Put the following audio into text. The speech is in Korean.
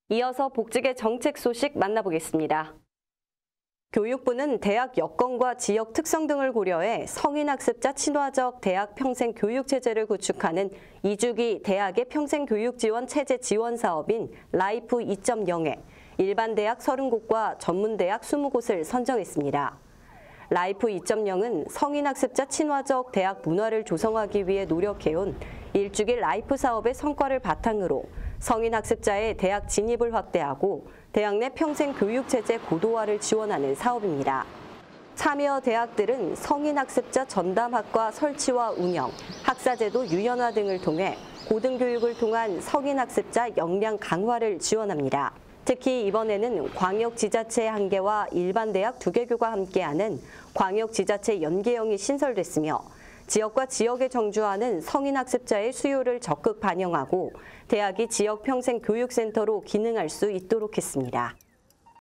이어서 복직의 정책 소식 만나보겠습니다. 교육부는 대학 여건과 지역 특성 등을 고려해 성인학습자 친화적 대학 평생 교육 체제를 구축하는 2주기 대학의 평생 교육 지원 체제 지원 사업인 라이프 2.0에 일반 대학 30곳과 전문 대학 20곳을 선정했습니다. 라이프 2.0은 성인학습자 친화적 대학 문화를 조성하기 위해 노력해온 1주기 라이프 사업의 성과를 바탕으로 성인학습자의 대학 진입을 확대하고 대학 내 평생 교육체제 고도화를 지원하는 사업입니다. 참여 대학들은 성인학습자 전담학과 설치와 운영, 학사제도 유연화 등을 통해 고등교육을 통한 성인학습자 역량 강화를 지원합니다. 특히 이번에는 광역지자체 1개와 일반 대학 2개교가 함께하는 광역지자체 연계형이 신설됐으며 지역과 지역에 정주하는 성인학습자의 수요를 적극 반영하고 대학이 지역 평생 교육센터로 기능할 수 있도록 했습니다.